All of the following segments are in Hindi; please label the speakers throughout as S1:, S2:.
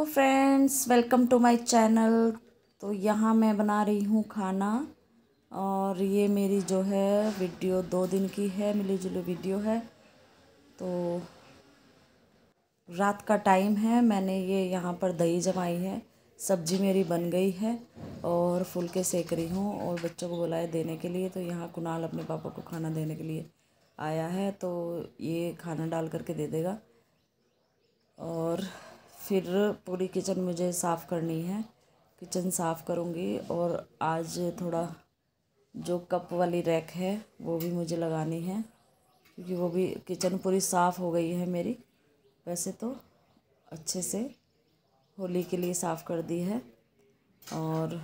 S1: Hello friends, welcome to my channel. तो यहाँ मैं बना रही हूँ खाना और ये मेरी जो है वीडियो 2 दिन की है, मिली जुली वीडियो है। तो रात का टाइम है, मैंने ये यहाँ पर दही जमाई है, सब्जी मेरी बन गई है और फुलके सेक रही हूँ और बच्चों को बुलाया देने के लिए। तो यहाँ कुणाल अपने पापा को खाना देने के लिए आया है, तो ये खाना डाल करके दे देगा। और फिर पूरी किचन मुझे साफ़ करनी है, किचन साफ़ करूँगी। और आज थोड़ा जो कप वाली रैक है वो भी मुझे लगानी है, क्योंकि वो भी किचन पूरी साफ़ हो गई है मेरी। वैसे तो अच्छे से होली के लिए साफ़ कर दी है और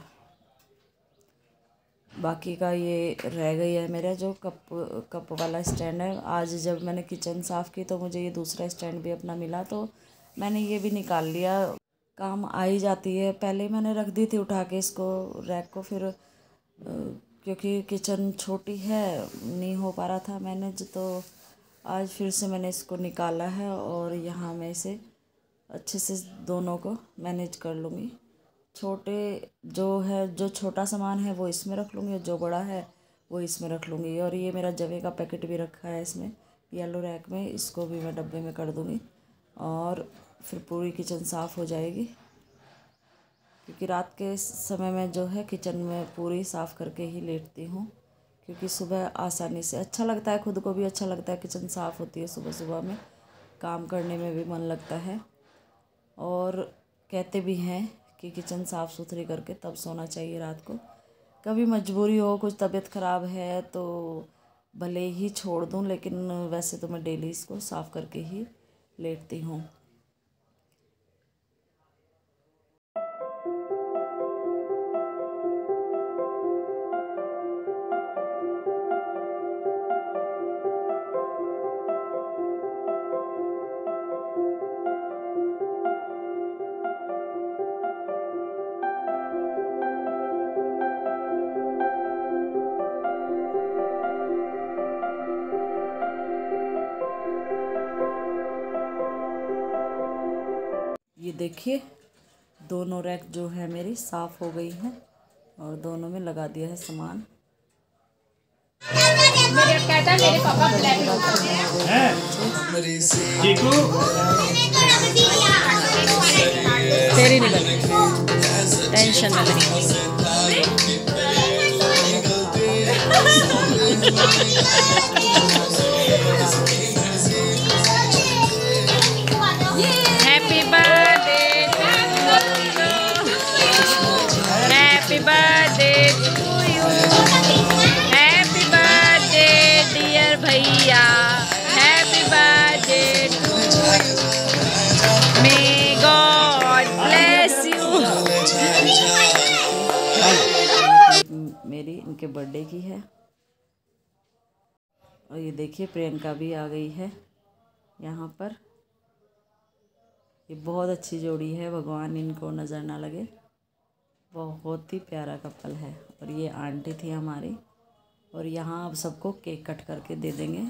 S1: बाकी का ये रह गई है मेरा जो कप वाला स्टैंड है। आज जब मैंने किचन साफ़ की तो मुझे ये दूसरा स्टैंड भी अपना मिला, तो मैंने ये भी निकाल लिया। काम आ ही जाती है। पहले मैंने रख दी थी उठा के इसको, रैक को, फिर क्योंकि किचन छोटी है नहीं हो पा रहा था मैनेज, तो आज फिर से मैंने इसको निकाला है और यहाँ मैं इसे अच्छे से दोनों को मैनेज कर लूँगी। जो छोटा सामान है वो इसमें रख लूँगी और जो बड़ा है वो इसमें रख लूँगी। और ये मेरा जवे का पैकेट भी रखा है इसमें येलो रैक में, इसको भी मैं डब्बे में कर दूँगी और फिर पूरी किचन साफ़ हो जाएगी। क्योंकि रात के समय में जो है किचन में पूरी साफ़ करके ही लेटती हूँ, क्योंकि सुबह आसानी से अच्छा लगता है, खुद को भी अच्छा लगता है। किचन साफ़ होती है सुबह सुबह में, काम करने में भी मन लगता है। और कहते भी हैं कि किचन साफ़ सुथरी करके तब सोना चाहिए रात को। कभी मजबूरी हो, कुछ तबीयत ख़राब है तो भले ही छोड़ दूँ, लेकिन वैसे तो मैं डेली इसको साफ़ करके ही लेटती हूँ। ये देखिए दोनों रैक जो है मेरी साफ़ हो गई है और दोनों में लगा दिया है सामान।
S2: मेरे पापा तेरी नहीं बनी, टेंशन ना happy birthday, happy birthday to you, happy birthday dear भैया, happy birthday to you, may God bless you.
S1: मेरी इनके बर्थडे की है। और ये देखिए प्रियंका भी आ गई है यहाँ पर। ये बहुत अच्छी जोड़ी है, भगवान इनको नज़र ना लगे, बहुत ही प्यारा कपल है। और ये आंटी थी हमारी। और यहाँ अब सबको केक कट करके दे देंगे।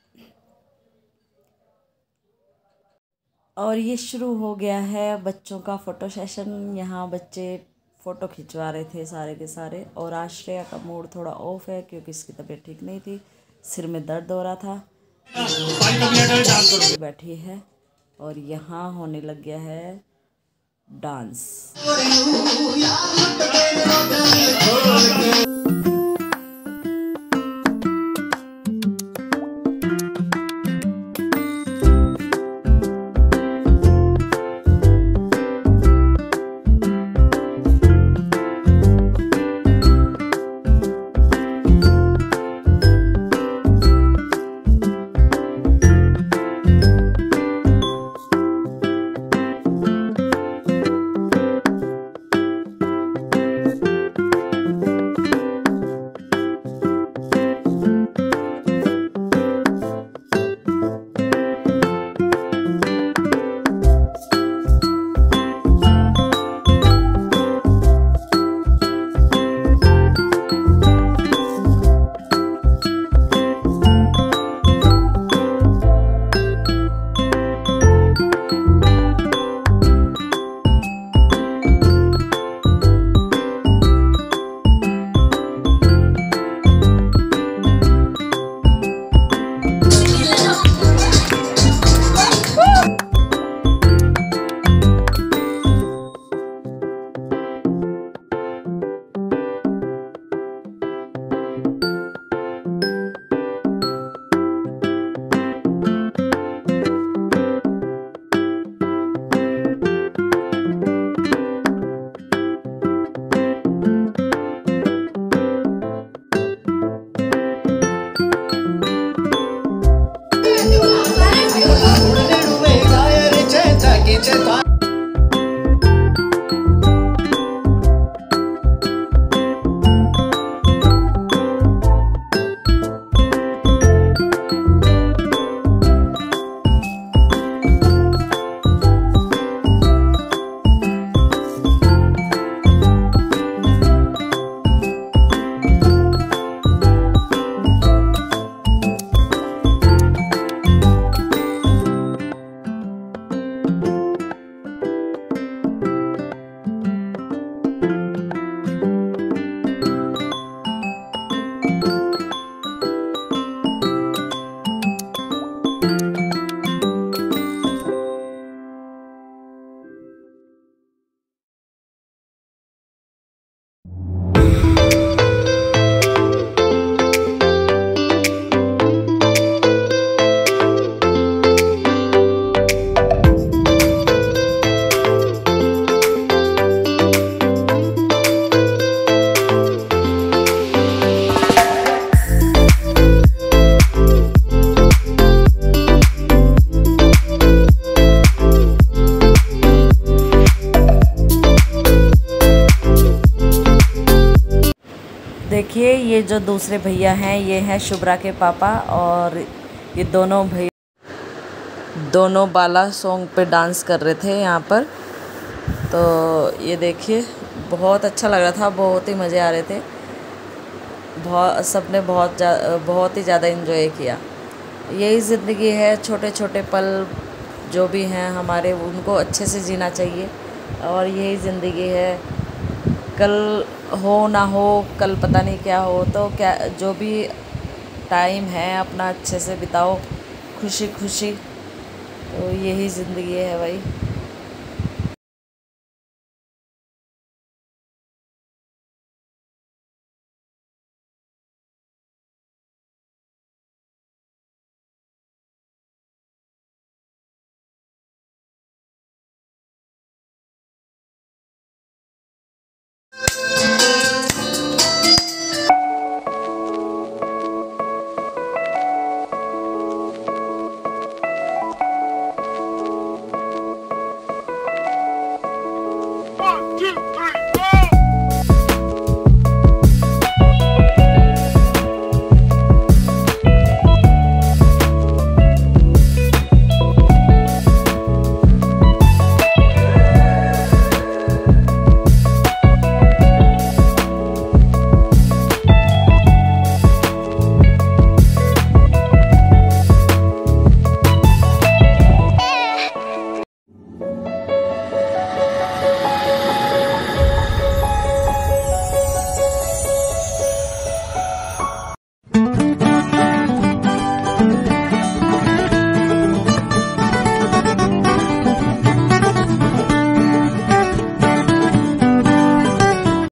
S1: और ये शुरू हो गया है बच्चों का फ़ोटो सेशन। यहाँ बच्चे फ़ोटो खिंचवा रहे थे सारे के सारे। और आज श्रेया का मूड थोड़ा ऑफ है क्योंकि इसकी तबीयत ठीक नहीं थी, सिर में दर्द हो रहा था, बैठी है। और यहाँ होने लग गया है डांस। देखिए ये जो दूसरे भैया हैं ये हैं शुभ्रा के पापा, और ये दोनों भैया दोनों बाला सॉन्ग पे डांस कर रहे थे यहाँ पर। तो ये देखिए बहुत अच्छा लग रहा था, बहुत ही मज़े आ रहे थे, सबने बहुत ही ज़्यादा एंजॉय किया। यही ज़िंदगी है, छोटे छोटे पल जो भी हैं हमारे उनको अच्छे से जीना चाहिए, और यही ज़िंदगी है। कल हो ना हो, कल पता नहीं क्या हो, तो क्या जो भी टाइम है अपना अच्छे से बिताओ, खुशी खुशी। तो यही ज़िंदगी है भाई।